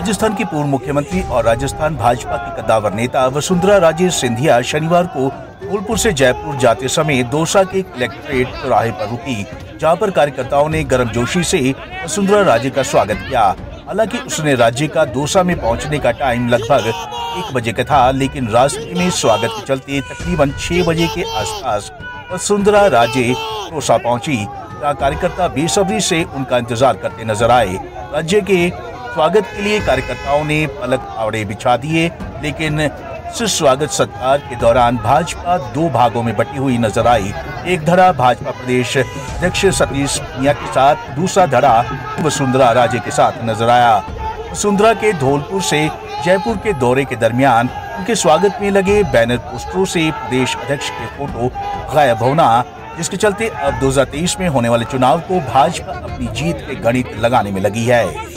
राजस्थान की पूर्व मुख्यमंत्री और राजस्थान भाजपा की कद्दावर नेता वसुंधरा राजे सिंधिया शनिवार को धौलपुर से जयपुर जाते समय दौसा के कलेक्ट्रेट चौराहे पर रुकी, जहां पर कार्यकर्ताओं ने गर्मजोशी से वसुंधरा राजे का स्वागत किया। हालांकि उसने राज्य का दौसा में पहुंचने का टाइम लगभग 1 बजे का था, लेकिन रास्ते में स्वागत के चलते तकरीबन 6 बजे के आसपास वसुंधरा राजे दौसा पहुंची, जहां कार्यकर्ता बेसब्री से उनका इंतजार करते नजर आए। राज्य के स्वागत के लिए कार्यकर्ताओं ने पलक फावड़े बिछा दिए, लेकिन इस स्वागत सत्कार के दौरान भाजपा 2 भागों में बटी हुई नजर आई। एक धड़ा भाजपा प्रदेश अध्यक्ष सतीश पूनिया के साथ, दूसरा धड़ा वसुंधरा राजे के साथ नजर आया। वसुंधरा के धौलपुर से जयपुर के दौरे के दरमियान उनके स्वागत में लगे बैनर पोस्टरों से प्रदेश अध्यक्ष के फोटो गायब होना, जिसके चलते अब 2023 में होने वाले चुनाव को भाजपा अपनी जीत के गणित लगाने में लगी है।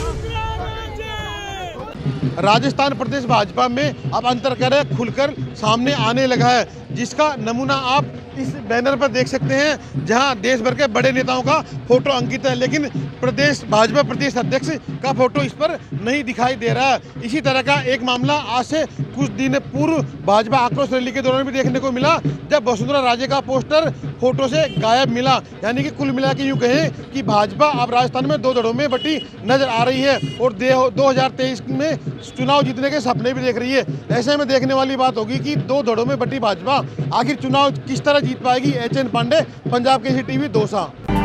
राजस्थान प्रदेश भाजपा में अब अंतर खुलकर सामने आने लगा है, जिसका नमूना आप इस बैनर पर देख सकते हैं, जहां देश भर के बड़े नेताओं का फोटो अंकित है, लेकिन प्रदेश भाजपा प्रदेश अध्यक्ष का फोटो इस पर नहीं दिखाई दे रहा है। इसी तरह का एक मामला आज से कुछ दिन पूर्व भाजपा आक्रोश रैली के दौरान भी देखने को मिला, जब वसुंधरा राजे का पोस्टर फोटो से गायब मिला। यानी कि कुल मिला के यूँ कहें कि भाजपा अब राजस्थान में 2 धड़ों में बटी नजर आ रही है और 2023 में चुनाव जीतने के सपने भी देख रही है। ऐसे में देखने वाली बात होगी कि 2 धड़ों में बटी भाजपा आखिर चुनाव किस तरह जीत पाएगी। HN Pandey, Punjab Kesari TV, Dausa.